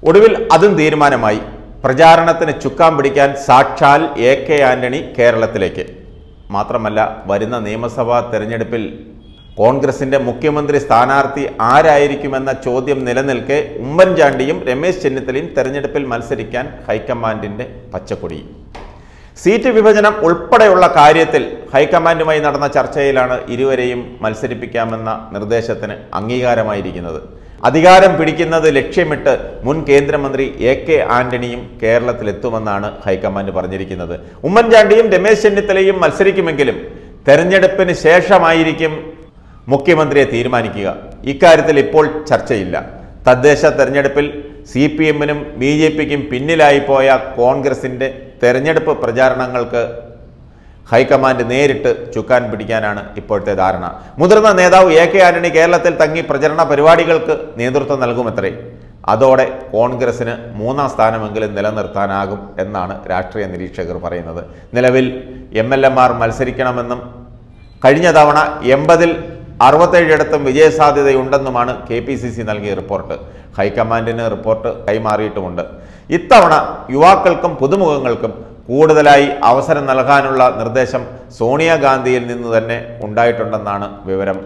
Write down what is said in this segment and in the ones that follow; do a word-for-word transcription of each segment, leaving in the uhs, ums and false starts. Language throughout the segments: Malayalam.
ഒടുവിൽ അതും തീരുമാനമായി. പ്രചാരണത്തിന് ചുക്കാൻ പിടിക്കാൻ സാക്ഷാൽ എ കെ ആന്റണി കേരളത്തിലേക്ക്. മാത്രമല്ല, വരുന്ന നിയമസഭാ തെരഞ്ഞെടുപ്പിൽ കോൺഗ്രസിന്റെ മുഖ്യമന്ത്രി സ്ഥാനാർത്ഥി ആരായിരിക്കുമെന്ന ചോദ്യം നിലനിൽക്കെ ഉമ്മൻചാണ്ടിയും രമേശ് ചെന്നിത്തലയും തെരഞ്ഞെടുപ്പിൽ മത്സരിക്കാൻ ഹൈക്കമാൻഡിന്റെ പച്ചക്കൊടി. സീറ്റ് വിഭജനം ഉൾപ്പെടെയുള്ള കാര്യത്തിൽ ഹൈക്കമാൻഡുമായി നടന്ന ചർച്ചയിലാണ് ഇരുവരെയും മത്സരിപ്പിക്കാമെന്ന നിർദ്ദേശത്തിന് അംഗീകാരമായിരിക്കുന്നത്. അധികാരം പിടിക്കുന്നത് ലക്ഷ്യമിട്ട് മുൻ കേന്ദ്രമന്ത്രി എ കെ ആന്റണിയും കേരളത്തിലെത്തുമെന്നാണ് ഹൈക്കമാൻഡ് പറഞ്ഞിരിക്കുന്നത്. ഉമ്മൻചാണ്ടിയും രമേശ് ചെന്നിത്തലയും മത്സരിക്കുമെങ്കിലും തെരഞ്ഞെടുപ്പിന് ശേഷമായിരിക്കും മുഖ്യമന്ത്രിയെ തീരുമാനിക്കുക. ഇക്കാര്യത്തിൽ ഇപ്പോൾ ചർച്ചയില്ല. തദ്ദേശ തെരഞ്ഞെടുപ്പിൽ സി പി എമ്മിനും ബി ജെ പിക്കും പിന്നിലായി പോയ കോൺഗ്രസിൻ്റെ തെരഞ്ഞെടുപ്പ് പ്രചാരണങ്ങൾക്ക് ഹൈക്കമാൻഡ് നേരിട്ട് ചുക്കാൻ പിടിക്കാനാണ് ഇപ്പോഴത്തെ ധാരണ. മുതിർന്ന നേതാവ് എ കെ ആന്റണി കേരളത്തിൽ തങ്ങി പ്രചരണ പരിപാടികൾക്ക് നേതൃത്വം നൽകുമത്രേ. അതോടെ കോൺഗ്രസിന് മൂന്നാം സ്ഥാനമെങ്കിലും നിലനിർത്താനാകും എന്നാണ് രാഷ്ട്രീയ നിരീക്ഷകർ പറയുന്നത്. നിലവിൽ എം എൽ എമാർ മത്സരിക്കണമെന്നും കഴിഞ്ഞ തവണ എൺപതിൽ അറുപത്തേഴിടത്തും വിജയസാധ്യതയുണ്ടെന്നുമാണ് കെ പി സി സി നൽകിയ റിപ്പോർട്ട്. ഹൈക്കമാൻഡിന് റിപ്പോർട്ട് കൈമാറിയിട്ടുമുണ്ട്. ഇത്തവണ യുവാക്കൾക്കും പുതുമുഖങ്ങൾക്കും കൂടുതലായി അവസരം നൽകാനുള്ള നിർദ്ദേശം സോണിയാഗാന്ധിയിൽ നിന്ന് തന്നെ ഉണ്ടായിട്ടുണ്ടെന്നാണ് വിവരം.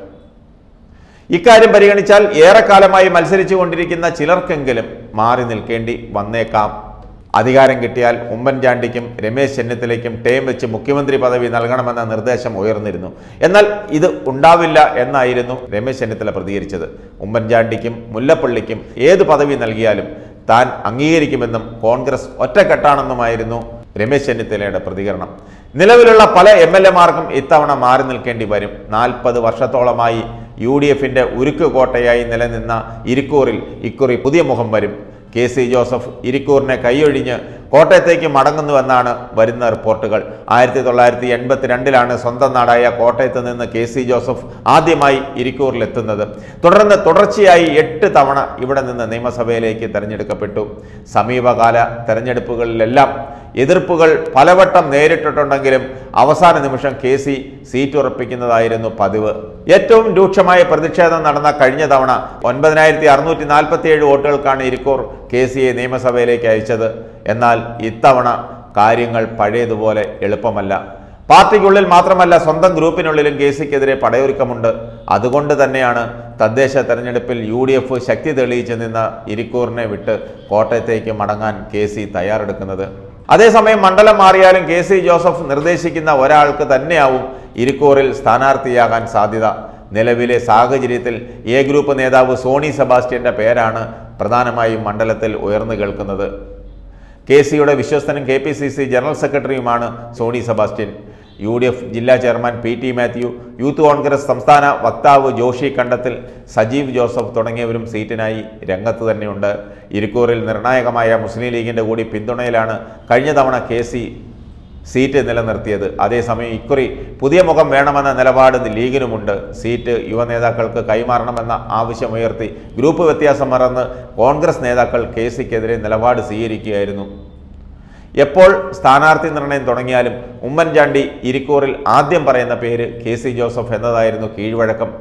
ഇക്കാര്യം പരിഗണിച്ചാൽ ഏറെക്കാലമായി മത്സരിച്ചു കൊണ്ടിരിക്കുന്ന ചിലർക്കെങ്കിലും മാറി നിൽക്കേണ്ടി വന്നേക്കാം. അധികാരം കിട്ടിയാൽ ഉമ്മൻചാണ്ടിക്കും രമേശ് ചെന്നിത്തലയ്ക്കും ടേം വെച്ച് മുഖ്യമന്ത്രി പദവി നൽകണമെന്ന നിർദ്ദേശം ഉയർന്നിരുന്നു. എന്നാൽ ഇത് ഉണ്ടാവില്ല എന്നായിരുന്നു രമേശ് ചെന്നിത്തല പ്രതികരിച്ചത്. ഉമ്മൻചാണ്ടിക്കും മുല്ലപ്പള്ളിക്കും ഏത് പദവി നൽകിയാലും താൻ അംഗീകരിക്കുമെന്നും കോൺഗ്രസ് ഒറ്റക്കെട്ടാണെന്നുമായിരുന്നു രമേശ് ചെന്നിത്തലയുടെ പ്രതികരണം. നിലവിലുള്ള പല എം എൽ എമാർക്കും ഇത്തവണ മാറി നിൽക്കേണ്ടി വരും. നാൽപ്പത് വർഷത്തോളമായി യു ഡി എഫിൻ്റെ ഉരുക്ക് കോട്ടയായി നിലനിന്ന ഇരിക്കൂറിൽ ഇക്കുറി പുതിയ മുഖം വരും. കെ സി ജോസഫ് ഇരിക്കൂറിനെ കൈയൊഴിഞ്ഞ് കോട്ടയത്തേക്ക് മടങ്ങുന്നുവെന്നാണ് വരുന്ന റിപ്പോർട്ടുകൾ. ആയിരത്തി തൊള്ളായിരത്തി എൺപത്തി രണ്ടിലാണ് സ്വന്തം നാടായ കോട്ടയത്ത് നിന്ന് കെ സി ജോസഫ് ആദ്യമായി ഇരിക്കൂറിലെത്തുന്നത്. തുടർന്ന് തുടർച്ചയായി എട്ട് തവണ ഇവിടെ നിന്ന് നിയമസഭയിലേക്ക് തെരഞ്ഞെടുക്കപ്പെട്ടു. സമീപകാല തെരഞ്ഞെടുപ്പുകളിലെല്ലാം എതിർപ്പുകൾ പലവട്ടം നേരിട്ടിട്ടുണ്ടെങ്കിലും അവസാന നിമിഷം കെ സി സീറ്റ് ഉറപ്പിക്കുന്നതായിരുന്നു പതിവ്. ഏറ്റവും രൂക്ഷമായ പ്രതിഷേധം നടന്ന കഴിഞ്ഞ തവണ ഒൻപതിനായിരത്തി അറുന്നൂറ്റി നാൽപ്പത്തി ഏഴ് വോട്ടുകൾക്കാണ് ഇരിക്കൂർ കെ സിയെ നിയമസഭയിലേക്ക് അയച്ചത്. എന്നാൽ ഇത്തവണ കാര്യങ്ങൾ പഴയതുപോലെ എളുപ്പമല്ല. പാർട്ടിക്കുള്ളിൽ മാത്രമല്ല, സ്വന്തം ഗ്രൂപ്പിനുള്ളിലും കെ സിക്കെതിരെ പടയൊരുക്കമുണ്ട്. അതുകൊണ്ട് തന്നെയാണ് തദ്ദേശ തെരഞ്ഞെടുപ്പിൽ യു ഡി എഫ് ശക്തി തെളിയിച്ചു നിന്ന ഇരിക്കൂറിനെ വിട്ട് കോട്ടയത്തേക്ക് മടങ്ങാൻ കെ സി തയ്യാറെടുക്കുന്നത്. അതേസമയം മണ്ഡലം മാറിയാലും കെ സി ജോസഫ് നിർദ്ദേശിക്കുന്ന ഒരാൾക്ക് തന്നെയാവും ഇരിക്കൂറിൽ സ്ഥാനാർത്ഥിയാകാൻ സാധ്യത. നിലവിലെ സാഹചര്യത്തിൽ എ ഗ്രൂപ്പ് നേതാവ് സോണി സെബാസ്റ്റ്യന്റെ പേരാണ് പ്രധാനമായും മണ്ഡലത്തിൽ ഉയർന്നു കേൾക്കുന്നത്. കെ സിയുടെ വിശ്വസ്തനും K P C C general സെക്രട്ടറിയുമാണ് Soni Sebastian. U D F ജില്ലാ chairman P T Mathew, youth Congress സംസ്ഥാന വക്താവ് ജോഷി കണ്ടത്തിൽ, സജീവ് ജോസഫ് തുടങ്ങിയവരും സീറ്റിനായി രംഗത്ത് തന്നെയുണ്ട്. ഇരിക്കൂറിൽ നിർണായകമായ മുസ്ലിം ലീഗിൻ്റെ കൂടി പിന്തുണയിലാണ് കഴിഞ്ഞ തവണ കെ സി സീറ്റ് നിലനിർത്തിയത്. അതേസമയം ഇക്കുറി പുതിയ മുഖം വേണമെന്ന നിലപാട് ലീഗിനുമുണ്ട്. സീറ്റ് യുവ നേതാക്കൾക്ക് കൈമാറണമെന്ന ആവശ്യമുയർത്തി ഗ്രൂപ്പ് വ്യത്യാസം മറന്ന് കോൺഗ്രസ് നേതാക്കൾ കെ സിക്കെതിരെ നിലപാട് സ്വീകരിക്കുകയായിരുന്നു. എപ്പോൾ സ്ഥാനാർത്ഥി നിർണയം തുടങ്ങിയാലും ഉമ്മൻചാണ്ടി ഇരിക്കൂറിൽ ആദ്യം പറയുന്ന പേര് കെ സി ജോസഫ് എന്നതായിരുന്നു കീഴ്വഴക്കം.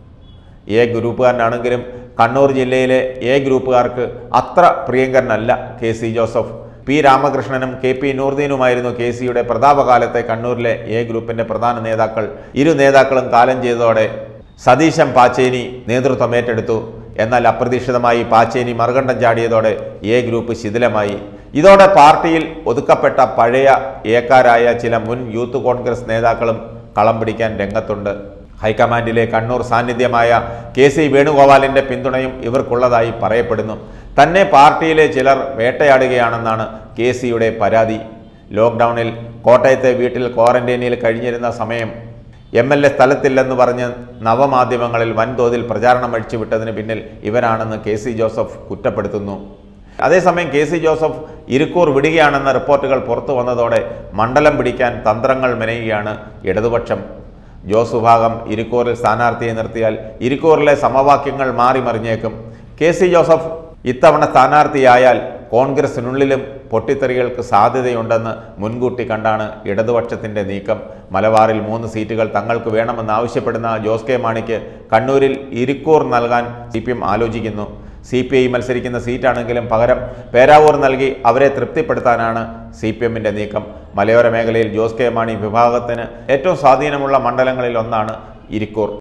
എ ഗ്രൂപ്പുകാരനാണെങ്കിലും കണ്ണൂർ ജില്ലയിലെ എ ഗ്രൂപ്പുകാർക്ക് അത്ര പ്രിയങ്കരനല്ല കെ സി ജോസഫ്. പി രാമകൃഷ്ണനും കെ പി നൂർദീനുമായിരുന്നു കെ സിയുടെ പ്രതാപകാലത്തെ കണ്ണൂരിലെ എ ഗ്രൂപ്പിൻ്റെ പ്രധാന നേതാക്കൾ. ഇരു നേതാക്കളും കാലം ചെയ്തതോടെ സതീശൻ പാച്ചേനി നേതൃത്വം ഏറ്റെടുത്തു. എന്നാൽ അപ്രതീക്ഷിതമായി പാച്ചേനി മറുകണ്ഠം ചാടിയതോടെ എ ഗ്രൂപ്പ് ശിഥിലമായി. ഇതോടെ പാർട്ടിയിൽ ഒതുക്കപ്പെട്ട പഴയ ഏക്കാരായ ചില മുൻ യൂത്ത് കോൺഗ്രസ് നേതാക്കളും കളം പിടിക്കാൻ രംഗത്തുണ്ട്. ഹൈക്കമാൻഡിലെ കണ്ണൂർ സാന്നിധ്യമായ കെ സി വേണുഗോപാലിൻ്റെ പിന്തുണയും ഇവർക്കുള്ളതായി പറയപ്പെടുന്നു. തന്നെ പാർട്ടിയിലെ ചിലർ വേട്ടയാടുകയാണെന്നാണ് കെ സിയുടെ പരാതി. ലോക്ക്ഡൗണിൽ കോട്ടയത്തെ വീട്ടിൽ ക്വാറന്റൈനിൽ കഴിഞ്ഞിരുന്ന സമയം എം എൽ എ സ്ഥലത്തില്ലെന്ന് പറഞ്ഞ് നവമാധ്യമങ്ങളിൽ വൻതോതിൽ പ്രചാരണം അഴിച്ചുവിട്ടതിന് പിന്നിൽ ഇവരാണെന്ന് കെ സി ജോസഫ് കുറ്റപ്പെടുത്തുന്നു. അതേസമയം കെ സി ജോസഫ് ഇരിക്കൂർ വിടുകയാണെന്ന റിപ്പോർട്ടുകൾ പുറത്തു വന്നതോടെ മണ്ഡലം പിടിക്കാൻ തന്ത്രങ്ങൾ മെനയുകയാണ് ഇടതുപക്ഷം. ജോസ് വിഭാഗം ഇരിക്കൂറിൽ സ്ഥാനാർത്ഥിയെ നിർത്തിയാൽ ഇരിക്കൂറിലെ സമവാക്യങ്ങൾ മാറി മറിഞ്ഞേക്കും. കെ സി ജോസഫ് ഇത്തവണ സ്ഥാനാർത്ഥിയായാൽ കോൺഗ്രസിനുള്ളിലും പൊട്ടിത്തെറികൾക്ക് സാധ്യതയുണ്ടെന്ന് മുൻകൂട്ടി കണ്ടാണ് ഇടതുപക്ഷത്തിൻ്റെ നീക്കം. മലബാറിൽ മൂന്ന് സീറ്റുകൾ തങ്ങൾക്ക് വേണമെന്നാവശ്യപ്പെടുന്ന ജോസ് കെ മാണിക്ക് കണ്ണൂരിൽ ഇരിക്കൂർ നൽകാൻ സി പി എം ആലോചിക്കുന്നു. സി പി ഐ മത്സരിക്കുന്ന സീറ്റാണെങ്കിലും പകരം പേരാവൂർ നൽകി അവരെ തൃപ്തിപ്പെടുത്താനാണ് സി പി എമ്മിൻ്റെ നീക്കം. മലയോര മേഖലയിൽ ജോസ് കെ മാണി വിഭാഗത്തിന് ഏറ്റവും സ്വാധീനമുള്ള മണ്ഡലങ്ങളിൽ ഒന്നാണ് ഇരിക്കൂർ.